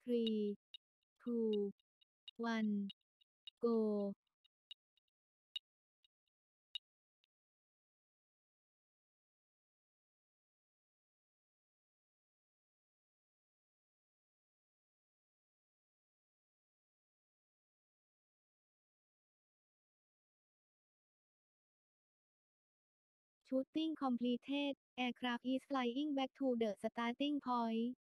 3, 2, 1, go Shooting completed. Aircraft is flying back to the starting point.